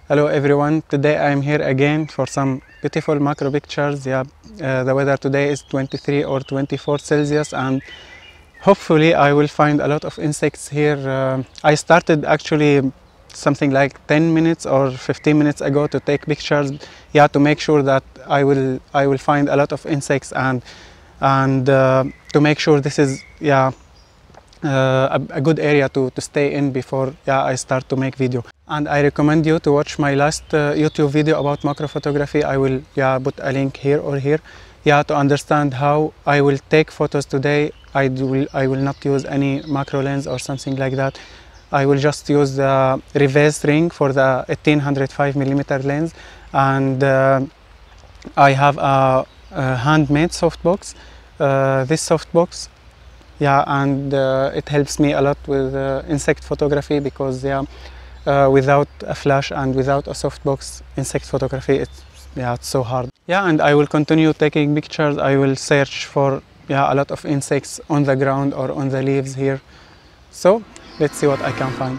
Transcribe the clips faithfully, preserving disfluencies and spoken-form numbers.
Hello everyone, today I am here again for some beautiful macro pictures. Yeah, uh, the weather today is twenty-three or twenty-four Celsius and hopefully I will find a lot of insects here. Uh, I started actually something like ten minutes or fifteen minutes ago to take pictures, yeah, to make sure that I will I will find a lot of insects and and uh, to make sure this is yeah uh, a, a good area to, to stay in before yeah I start to make video. And I recommend you to watch my last uh, YouTube video about macro photography. I will yeah put a link here or here, yeah, to understand how I will take photos today. I will I will not use any macro lens or something like that. I will just use the reverse ring for the eighteen oh five millimeter lens, and uh, I have a, a handmade softbox. Uh, this softbox, yeah, and uh, it helps me a lot with uh, insect photography because yeah. Uh, without a flash and without a softbox insect photography, it's yeah it's so hard. Yeah, and I will continue taking pictures. I will search for yeah a lot of insects on the ground or on the leaves here. So let's see what I can find.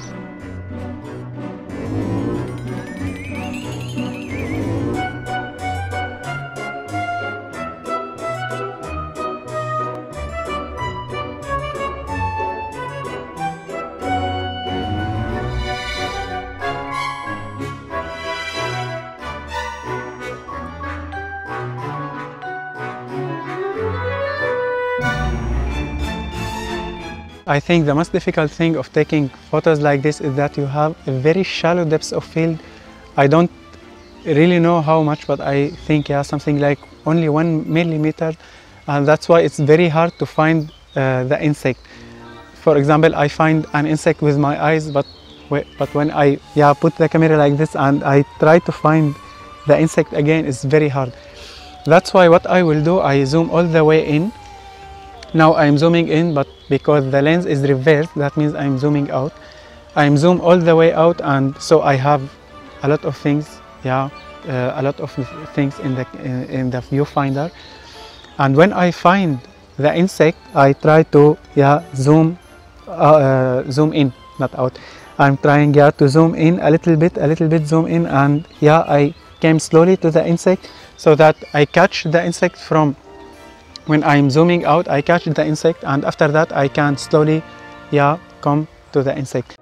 I think the most difficult thing of taking photos like this is that you have a very shallow depth of field. I don't really know how much, but I think yeah something like only one millimeter, and that's why it's very hard to find uh, the insect. For example, I find an insect with my eyes, but but when I yeah put the camera like this and I try to find the insect again, it's very hard. That's why what I will do, I zoom all the way in. Now I'm zooming in, but because the lens is reversed, that means I'm zooming out. I'm zoom all the way out, and so I have a lot of things, yeah, uh, a lot of things in the in, in the viewfinder. And when I find the insect, I try to yeah zoom uh, uh, zoom in, not out. I'm trying yeah to zoom in a little bit, a little bit zoom in, and yeah I came slowly to the insect so that I catch the insect from. When I'm zooming out, I catch the insect, and after that I can slowly yeah come to the insect.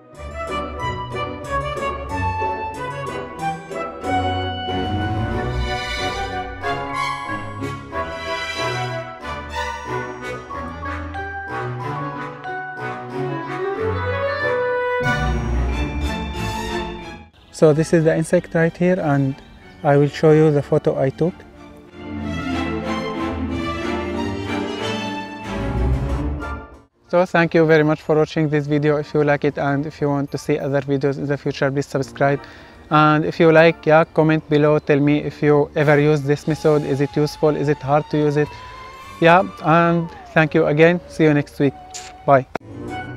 So this is the insect right here, and I will show you the photo I took. So thank you very much for watching this video. If you like it and if you want to see other videos in the future, please subscribe. And if you like, yeah, comment below, tell me if you ever use this method. Is it useful? Is it hard to use it? Yeah, and thank you again. See you next week. Bye.